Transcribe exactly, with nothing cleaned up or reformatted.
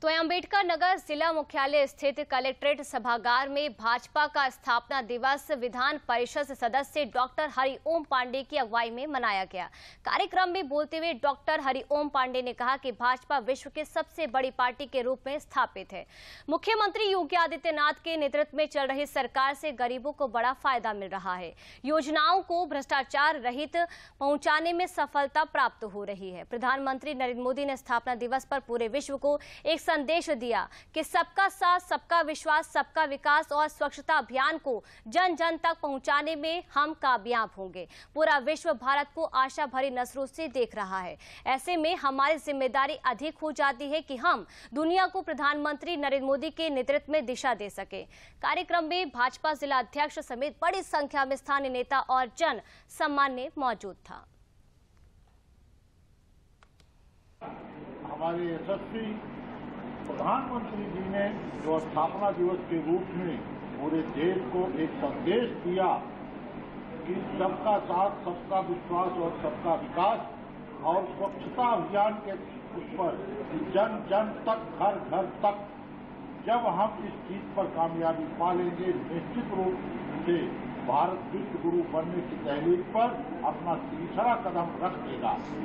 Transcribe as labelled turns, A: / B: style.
A: तो अंबेडकर नगर जिला मुख्यालय स्थित कलेक्ट्रेट सभागार में भाजपा का स्थापना दिवस विधान परिषद सदस्य डॉक्टर हरिओम पांडे की अगुवाई में मनाया गया। कार्यक्रम में बोलते हुए डॉक्टर हरिओम पांडे ने कहा कि भाजपा विश्व की सबसे बड़ी पार्टी के रूप में स्थापित है। मुख्यमंत्री योगी आदित्यनाथ के नेतृत्व में चल रही सरकार से गरीबों को बड़ा फायदा मिल रहा है। योजनाओं को भ्रष्टाचार रहित पहुंचाने में सफलता प्राप्त हो रही है। प्रधानमंत्री नरेंद्र मोदी ने स्थापना दिवस पर पूरे विश्व को एक संदेश दिया कि सबका साथ, सबका विश्वास, सबका विकास और स्वच्छता अभियान को जन जन तक पहुंचाने में हम कामयाब होंगे। पूरा विश्व भारत को आशा भरी नजरों से देख रहा है। ऐसे में हमारी जिम्मेदारी अधिक हो जाती है कि हम दुनिया को प्रधानमंत्री नरेंद्र मोदी के नेतृत्व में दिशा दे सके। कार्यक्रम में भाजपा जिला अध्यक्ष समेत बड़ी संख्या में स्थानीय नेता और जन सामान्य मौजूद था।
B: हमारे यशस्वी प्रधानमंत्री जी ने जो स्थापना दिवस के रूप में पूरे देश को एक संदेश दिया कि सबका साथ, सबका विश्वास और सबका विकास और स्वच्छता अभियान के उस पर जन जन तक, घर घर तक, जब हम इस चीज पर कामयाबी पा लेंगे, निश्चित रूप से भारत विश्व गुरु बनने की दहलीज पर अपना तीसरा कदम रख देगा।